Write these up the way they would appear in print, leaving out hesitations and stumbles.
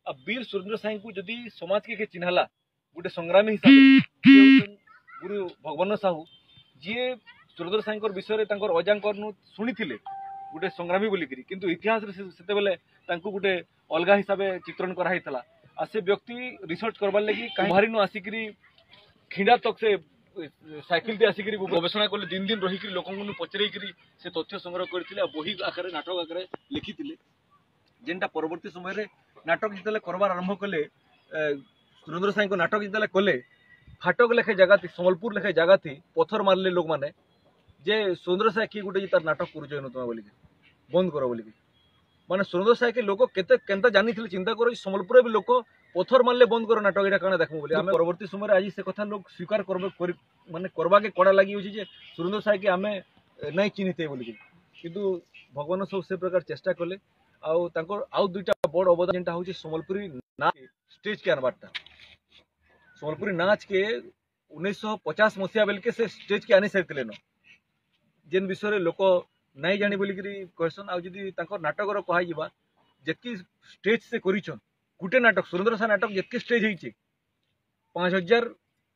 वीर सुरेंद्र साई को जदि समाज के चिन्हला गोटे संग्रामी हिसाब से गुरु भगवान साहू जी सुरेंद्र साई विषय अजांकर शुणी गोटे संग्रामी बोलिकी किंतु इतिहास से बेले गोटे अलग हिसाब से चित्रण कराइला आ से व्यक्ति रिसर्च करवार लगी बाहरी आसिक खिंडा तक से साइकिल टे आसिक गवेषणा कले दिन दिन रही लोक पचर से तथ्य संग्रह करते बही आकार नाटक आकार लिखी जेनटा परवर्ती समय नाटक जिते करवार आरंभ कले सुरेंद्र साई नाटक जिते कले फाटक लेखे जगह थी संबलपुर लेखे जगह थी पत्थर मारले लोक मैंने जे सुरेंद्र साई किए गोटे तार नाटक कर तुम बोल बंद कर बोल माने सुरेंद्र साई के लोक केनता जानी चिंता करो संबलपुर भी लोक पत्थर मारले बंद कर नाटक यहाँ कण देखो बोले आम परवर्ती समय आज से कथा लोग स्वीकार माने करवा के कड़ा लगी जे सुरेंद्र साई के आम नहीं चिन्हते बोलिकी किंतु भगवान सब से प्रकार चेष्टा कले आउ दुईटा बड़ अवदान जेनटा हूँ संबलपुरी नाच स्टेज के आनबारटा संबलपुरी नाच के 1950 मसीहा बेल के से स्टेज के आनी सारी न जेन विषय लोक नहीं जानी बोलिकी कहसन आदि नाटक कह जितकी स्टेज से करिछन गुटे नाटक सुरेंद्र साई नाटक जितकी स्टेज होती 5000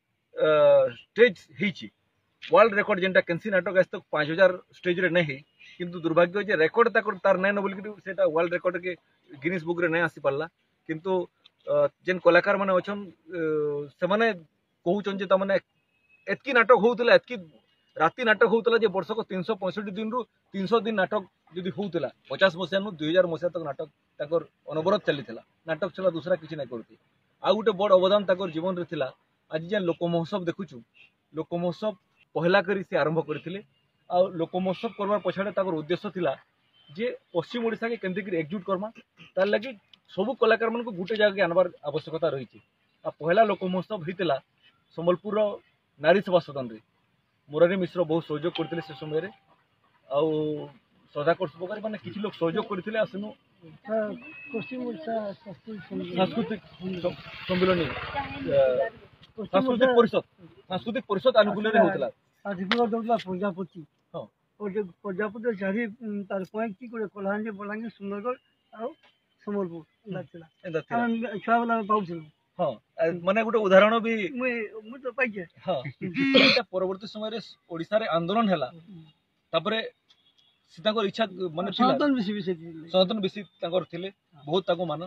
स्टेज होती वर्ल्ड रेकर्ड जेनटा कैंसी नाटक आज तक 5000 स्टेज रे नहीं किंतु दुर्भाग्य जे रेकर्ड तार नहीं न बोलिकी सेटा वर्ल्ड रेकर्ड के गिनीज बुक रे नहीं आसी पारला किंतु जेन कलाकार माने अछन से माने कहउछन जे तमने एतकी नाटक होउतला एतकी राति नाटक होउतला जे वर्ष को 365 दिन रु 300 दिन नाटक जदि होउतला 50 मसिया नु 2000 मसिया तक नाटक ताकर अनवरत चलीथिला नाटक चला दूसरा किछि नै करती आ गुटे बड़ अवदान ताकर जीवन रे थिला आज जे लोक महोत्सव देखुछु लोक महोत्सव पहला करी से आरंभ करथिले आ लोक महोत्सव करबार पछाडे ताकर उद्देश्य थिला जे पश्चिम ओडिसा के केंति कर एकजुट करमा तार लगी सब कलाकार मन को गुटे जगह के आनबार आवश्यकता रही आ पहला लोक महोत्सव होइतिला संबलपुर नारी सभा सदन रे मुरारी मिश्र बहुत सहयोग करते से समय सदाकर सुपकार माने किसी लोग सहयोग करते आसनु पश्चिम ओडिशा सांस्कृतिक सम्मेलन सांस्कृतिक परिषद अनुकूल रे होतला अधिकार दौला प्रजापति हां और जो प्रजापति चारि तार पॉइंट की करे कोल्हान जे बोलांगे सुंदरगढ़ आ संबलपुर लागतला हम छुआ वाला पाउछ हाँ माने गोटे उदाहरण भी मु तो पाइजे हाँ परवर्ती समय ओडिसा रे आंदोलन हैला तापरे सीता को इच्छा माने सनातन बेसी ताकर थिले बहुत ताको मान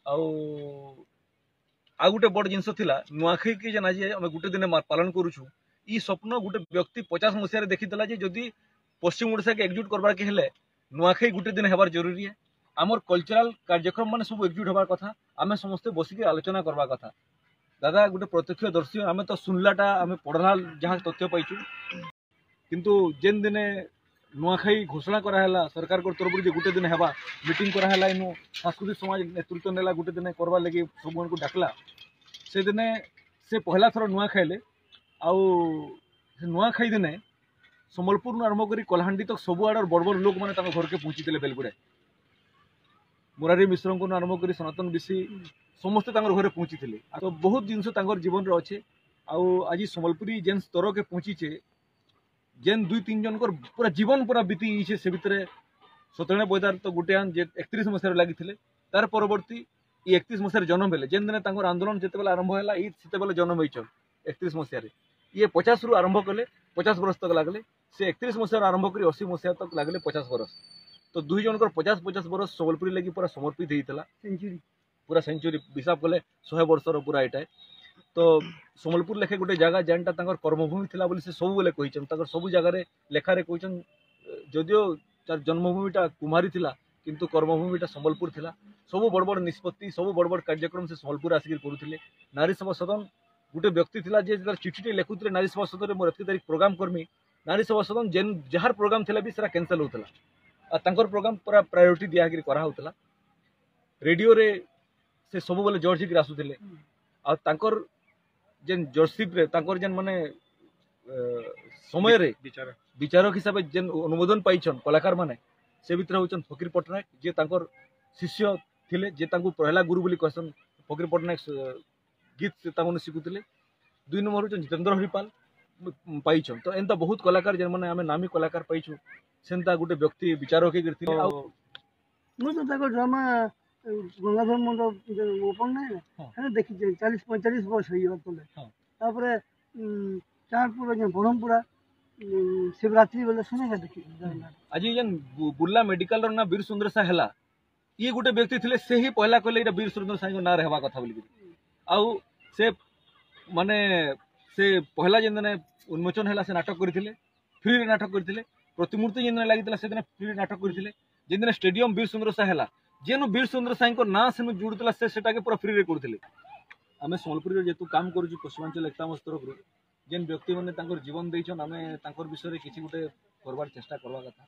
आ गोटे बड़ जिनस थिला नुआखई के जना जे हम गोटे दिन पालन करूछु ई स्वप्न गोटे व्यक्ति 50 मसिया रे देखितला जे जदी पश्चिम ओडिसा के एकजुट करबा के हेले नुआखई गोटे दिन हेबार जरूरी है आमर कल्चरल कार्यक्रम माने सब एकजुट हबार कथा आमे समस्त बसिके आलोचना करबा कथा दादा गोटे प्रत्यक्षदर्शी आमे तो सुनलाटा आमे पढ़ला जहाँ तथ्य पाइछु किंतु जेन दिने नुआखाई घोषणा कराला सरकार को तरफ जे गोटे दिन हेबा मीटिंग कराला इनु सांस्कृतिक समाज नेतृत्व नेला गोटे दिन करबा लगी सब को डाकला से दिने से पहला थर नुआखाइले आउ नुआखाई दिने संबलपुर आरंभ करी कलाहांडी तक सब आड़ बड़ बड़ लोक माने घर के पहुँची बेलगुड़े मुरारी मिश्र को आरंभ कर सनातन बेसी समस्ते घरे पहुँची थे तो बहुत जिनस जीवन रे अच्छे आज संबलपुरी जेन स्तर के पहुँचीचे जेन 2-3 जन पूरा जीवन पूरा बीती से भितर सत्यनारायण बैदार तो गोटे 31 मसीह लगी तार परवर्ती 31 मसीह जन्म बेले जेन दिन आंदोलन जिते आरंभ है ये जन्म हो 31 मसीह ये 50 रु आरंभ कले 50 बरस तक लगले से 31 मसीह आरंभ कर 80 मसीह तक लगले 50 बरस तो दुई जनकर 50-50 बरस संबलपुरी लगी पूरा समर्पित होता सेंचुरी पूरा सेंचुरी हिसाब कले 100 वर्षर पूरा यहाँ तो संबलपुर लेखे गोटे जगह जेनटा कर्मभूमि थिला बोली से सब बेले कही सब जगह लेखारे कहन जदियो तार जन्मभूमिटा कुमारी थिला किंतु कर्मभूमिटा संबलपुर थिला सब बड़ बड़ निष्पत्ति सब बड़ बड़ कार्यक्रम से संबलपुर आसिक करुले नारी सभा सदन गोटे व्यक्ति थिला जे चिठी लिखुले नारी सभा सदन में मोर एत तारीख प्रोग्राम करमी नारी सभा सदन जेन जार प्रोग्राम थिला भी सेरा कैंसल होता तांकर प्रोग्राम पूरा प्रायोरिटी दिया करा होतला रेडियो रे से सब बेले जर्ज हिक आसुले आ तांकर जेन जर्सीप रे तांकर जेन माने समय रे विचारक हिसाब से जेन अनुमोदन पाइछन कलाकार माने से भितर होचन फकीर पटनायक जे तांकर शिष्य थिले जे तांको पहला गुरु बोली कहसन फकीर पटनायक गीत से तांको शिखुतिले 2 नंबर होचन जितेंद्र हरिपाल पाइछन तो एंता बहुत कलाकार जेन माने आमे नामी कलाकार पाइछु सेंता गोटे व्यक्ति विचारक के गिरथिले मु तो ताको ड्रामा गंगाधर मंडप ओपन नहीं है देखी 40-45 वर्ष हो तले चाँदपुर ब्रह्मपुरा शिवरात्रि बेले सुने देखी आज जेन बुर्ला मेडिकल रो ना वीर सुंदर सा हला ये गोटे व्यक्ति थिले से ही पहला कहले इटा वीर सुंदर सा ना रहबा कथा बोली आउ से माने से पहला जेन ने उन्मोचन हला से नाटक करथिले फ्री रे नाटक करथिले प्रतिमूर्ति जेन लागितला से दिन फ्री नाटक करथिले जेन दिन स्टेडियम वीर सुंदर सा हला जेनु वीर सुंदर साई को ना से जुड़तला से सेटा के पूरा फ्री रे करथिले आमे सोलपुरी रे जेतु काम करू पश्चिमांचल एकता मंच तरफ जेन व्यक्ति माने तांकर जीवन देइछन आमे तांकर विषय रे किछि गुटे करबार चेष्टा करबा कथा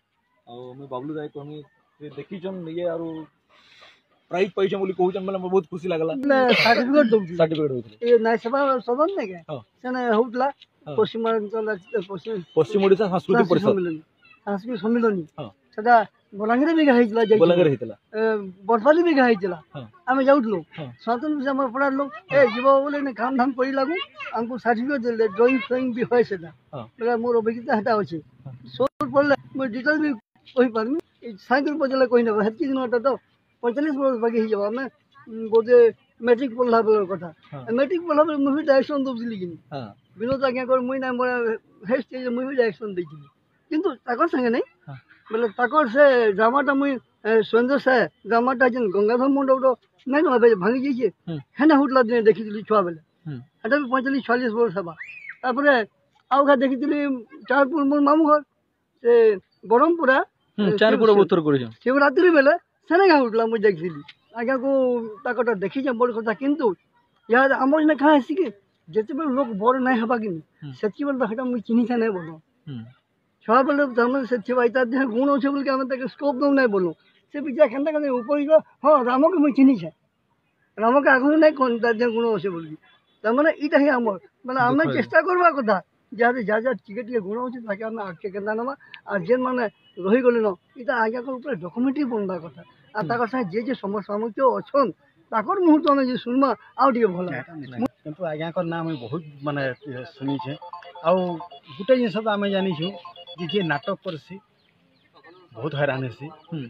आ मैं बाबलू राय कहमी देखिछन ये आरो प्राइज पैसा बोली कहउछन मतलब बहुत खुशी लागला सर्टिफिकेट होइले ए नाय सभा सदन ने के सने होतला पश्चिमांचल पश्चिम ओडिशा सांस्कृतिक परिषद सांस्कृतिक सम्मेलन सदा बलांगीर भी गाइतला बलांगीर हेतला बरपाली भी गाइतला आमे जाउतलो स्वतंत्र से हमर पड़ालो ए जीव बोले ने काम धाम करी लागू हमको सर्टिफिकेट देले ड्राइंग भी होय सेदा बोले मोर अभिज्ञता हटा होचे सोल पड़ले मैं डिटेल भी कहि पारमी साइकिल पजले कहि न हेती दिन तो 45 वर्ष बाकी ही जब मैं गोटे मैट्रिक पढ़ला बेल कथा मैट्रिक पढ़ला बेल मुझे डायरेक्शन दउली कि विनोद आज्ञा कर मुई ना मोर हे स्टेज मुझे डायरेक्शन दैछी किंतु ताकर संगे नहीं बोले ताकर से ड्रामाटा मुई सुरेंद्र से ड्रामाटा जन गंगाधर मंडप रो नहीं न भांगी जाइए हेना हुटला दिन देखिली छुआ बेले एटा भी 45-46 वर्ष हबा तापरे आउगा देखिली चारपुर मोर मामू घर से ब्रह्मपुरा चारपुर उत्तर कर शिवरात्रि बेले सेने गा उठला मुझे देखिली आज्ञा को ताकटा देखी बड़ कथा किंतु यार आम ने कहा कि जिते बेले लोग बड़ नहीं हबा कि सेति बेले हटा मुझे चिन्ही से नहीं बोलो छुआ बेले तमन से छिवाइता दे गुण होचे बोल के हम तक स्कोप दो नहीं बोलो से बिचा खंडा के ऊपर ही हां राम के मुझे चिन्ही से राम के आगु नहीं कोन दे गुण होचे बोल की तमने इटा ही हमर माने हम चेष्टा करबा कथा जादे जा टिके गुण होचे ताके हम आके केना नमा आ जेन माने रही गले न इटा आज्ञा को ऊपर डॉक्यूमेंटरी बनबा कथा आ ताकर संगे जे समसामयिक अछन ताकर मुहूर्त में जे सुनमा आउ टिके भला किंतु आज्ञा को नाम बहुत माने सुनी छे आ गुटे जिन सब आमे जानि छु जे नाटक करसी बहुत हैरान हेसी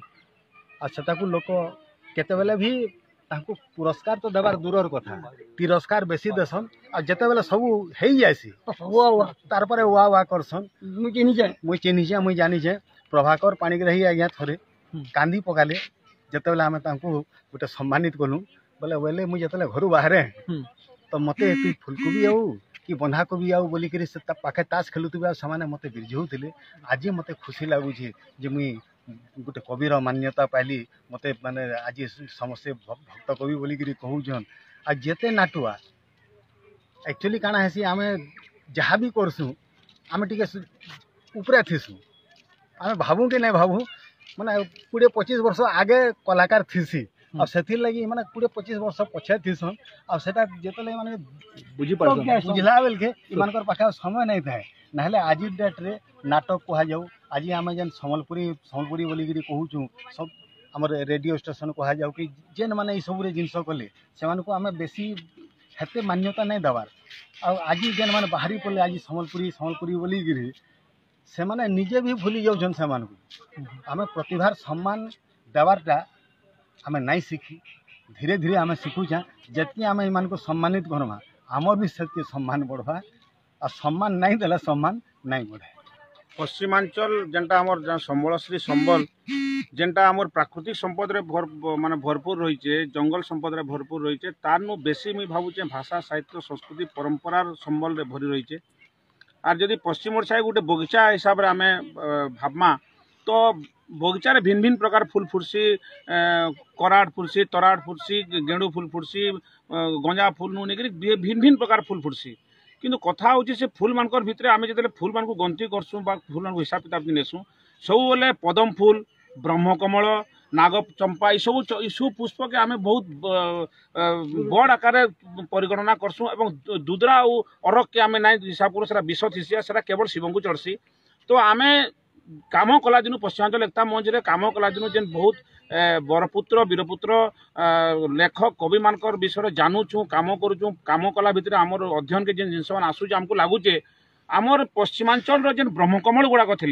अच्छा ताकू लोक केते बेले भी ताकू पुरस्कार तो देबार दूरर कथा तिरस्कार बेसी देसन आ जते बेले सब हेई जायसी वाह वाह तार परे वाह वाह करसन मुई चिन्ही जाय मुई जानि छे प्रभाकर पाणिग्राही आज्ञा थरे कांदी पकाले जते बेले आमे ताकू गुटे सम्मानित कलु बोले बोले मुई जते घर बाहरे तो मते एति फुलकोबी आउ कि बंधा कोबी आउ बोली करी से पाखे ताश खेलुथिबे सामाने मते बिरझौथिले आज मते खुशी लागु जे जे मुई गोटे कविर मान्यता पाइली मते माने आज समस्त भक्त कवि बोली करी कहूछन आ जेते नाटुआ एक्चुअली काना हेसी आमे जहाँ भी करसु आमे टिके ऊपरे थिसु आमे भाबू कि नहीं भाबू माने 20-25 वर्ष आगे कलाकार थिसी और सेथिर लगी माने 20-25 वर्ष पछे थिसन और सेटा जेतले माने बुझी पारसन बुझला बेल के इमानकर पाखे समय नहीं थाए नाहले आज डेट रे नाटक कहा जाऊ आज आम जेन सम्बलपुरी बोली कहूँ सब आम रेडियो स्टेशन कहा जाऊ कि जेन माने सब जिनस कले से आम बेसी हेते मान्यता नहीं देवार आज जेन माने बाहरी पड़े आज सम्बलपुरी बोली से माने निजे भी भूली जाऊन से आम प्रतिभार सम्मान देवारटा आम नहीं शिखी धीरे धीरे आम शिखुचा जितनी आम इन को सम्मानित करमा आमर भी से सम्मान बढ़वा आ सम्मान नहीं देला सम्मान नहीं बढ़े। पश्चिमांचल जेनटा आमर संबलश्री संबल जेनटा आमर प्राकृतिक संपद रे माने भरपूर रही जंगल संपद रे भरपूर रही तारनु बेसी मुई भावुचे भाषा साहित्य संस्कृति परंपरार संबल रे भरी रही आर जदि पश्चिम ओडिशा गोटे बगीचा हिसाब रे आमे भाबमा तो बगीचार भिन्न भिन्न प्रकार फूल फुटसी कराड़ फुटसी तराड़ फुटसी गेंडू फूल फुटसी गंजा फूल नु नेकरी भिन्न भिन्न प्रकार फूल फुटसी किंतु कथा होची से फूल मानकर भितरे आमे जते फूल मान को गंती करसु बा फूल मान को हिसाब किताब नेसु सब बोले पदम फूल ब्रह्मकमल नाग चंपा ई सब पुष्प के आमे बहुत बड़ आकार परिगणना करसु एवं दुदरा और अरक के आमे नाइ हिसाब करू सेरा विष थिसिया सेरा केवल शिव को चढ़सी तो आमे काम कला दिन पश्चिमांचल एकता मंच रे काम कला दिन जेन बहुत बरपुत्र वीरपुत्र लेखक कवि मानकर विषय जानूचु काम करूचु काम कला भितर आमर अध्ययन के जेन जिनस मान आसुचे आमको लागुचे आमर पश्चिमांचल जेन ब्रह्मकमल गुड़ाक थिले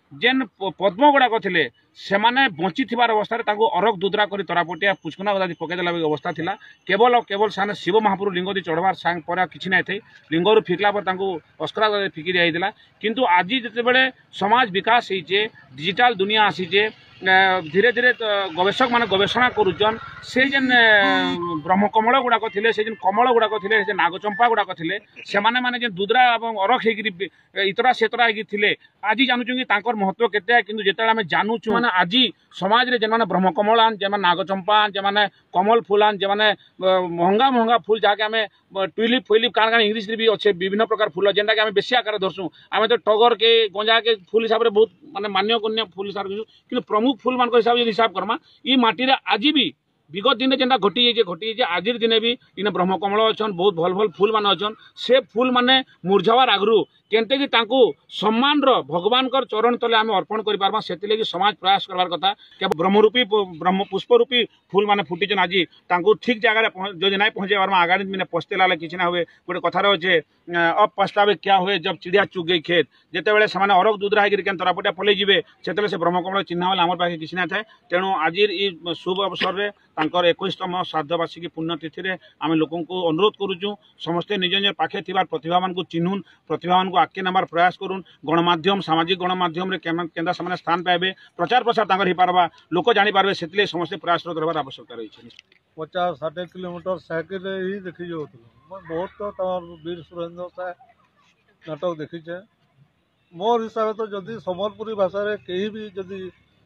जेन पद्म गुड़ाक थे से बंची अवस्था अरग दुदरा कर तरापटिया पुष्कना गदा पकईदेला अवस्था था केवल केवल से शिव महाप्रभु लिंग दी चढ़वार सांग पर किसी ना थे लिंगर फिकला पर अस्करा गदा फिकी दिया किंतु आज जिते समाज विकास होइछे डिजिटल दुनिया आसीचे धीरे धीरे गवेषक मान गवेषणा करुचन से जेन ब्रह्मकमल गुड़ाक थे से जेन कमल गुड़ाक थे नागचंपा गुड़ाक थे से माने जेन दुदरा और अरख हो इतरा सेतरा थे आज जानूँ कि महत्व केते किंतु जिते आम जानूँ मैंने आज समाज रे जेन ब्रह्मकमल आन जे नागचंपा आन जे कमल फूल आन जे महंगा महंगा फूल जहाँके आम ट्यूलिप फुलिप काण इंग्लीश भी अच्छे विभिन्न प्रकार फूल जेनटा कि आम बेसी आकार धरसुँ आम तो टगर के गंजा के फूल हिसाब से बहुत माने मान्य गण्य फूल हिसाब से प्रमुख फूल मान हिसाब से हिसाब करमा ये माटी आज भी विगत दिन जेनटा घटी आज दिन भी इन ब्रह्मकमल अच्छन बहुत भल भल फूल मान अच्छन से फूल माने मुरझावार आगु केनते कि सम्मान भगवान चरण तले आम अर्पण कर से समाज प्रयास करवार कथा केवल ब्रह्मरूपी ब्रह्म पुष्परूपी फूल माने फुटीचन आज ठीक जगह जो नहीं पहुंचे पार्मा आगामी दिन पछतेला किसी ना हुए गोटे कथार अच्छे अब पछतावे क्या हुए जब चिड़िया चुग गई खेत जिते से आरग दुदरा होकर तरापटिया पलि जी से ब्रह्मकमल चिन्ह वाले आम पाखे किसी ना थाए तेणु आज शुभ अवसर में 21तम श्राद्धवार्षिकी पुण्यतिथि में आम लोक अनुरोध करुचु समस्ते निज निज पाखे प्रतिभा मान चिन्हुन प्रतिभा मान आगे नबार प्रयास करूँ गणमाध्यम सामाजिक गणमाध्यम केंदा से स्थान पाइबे प्रचार प्रसार हो पार्बा लोक जापारे से समस्ते प्रयासरत रहार आवश्यकता रही 50-60 किलोमीटर साइकिल ही देखी जाऊँ बहुत तो वीर सुरेंद्र साय नाटक देखीचे मोर हिसाब तो जदि सम्बलपुरी भाषा कहीं भी जदि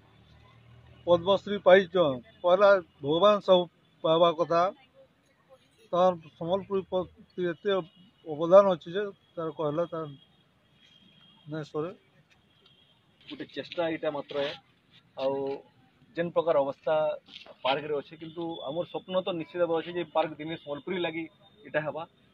पद्मश्री पाइछन पहला भगवान सब पावा कथा तार सम्बलपुरी प्रति एते अवदान अच्छी तार कहला तार नहीं सरे गोटे चेष्टा यहाँ मात्र है आउ जेन प्रकार अवस्था पार्क रे अच्छे किंतु आमर स्वप्न तो निश्चित भाव अच्छे पार्क दिने सम्बलपुरी लगी इटा हवा